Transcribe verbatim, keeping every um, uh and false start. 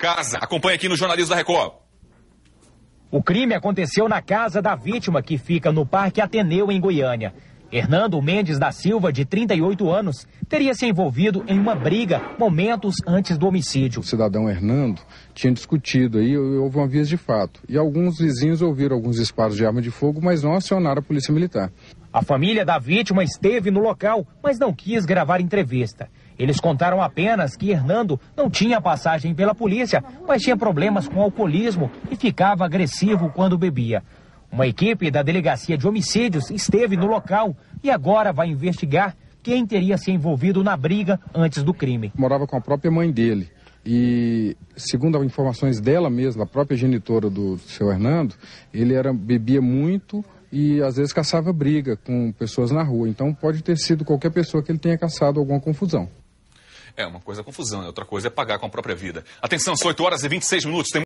casa. Acompanhe aqui no Jornalismo da Record. O crime aconteceu na casa da vítima, que fica no Parque Ateneu, em Goiânia. Hernando Mendes da Silva, de trinta e oito anos, teria se envolvido em uma briga momentos antes do homicídio. O cidadão Hernando tinha discutido aí, houve uma vias de fato. E alguns vizinhos ouviram alguns disparos de arma de fogo, mas não acionaram a polícia militar. A família da vítima esteve no local, mas não quis gravar entrevista. Eles contaram apenas que Hernando não tinha passagem pela polícia, mas tinha problemas com alcoolismo e ficava agressivo quando bebia. Uma equipe da Delegacia de Homicídios esteve no local e agora vai investigar quem teria se envolvido na briga antes do crime. Morava com a própria mãe dele e, segundo as informações dela mesma, a própria genitora do seu Hernando, ele era, bebia muito e às vezes caçava briga com pessoas na rua. Então pode ter sido qualquer pessoa que ele tenha caçado alguma confusão. É, uma coisa é confusão, outra coisa é pagar com a própria vida. Atenção, são oito horas e vinte e seis minutos. Tem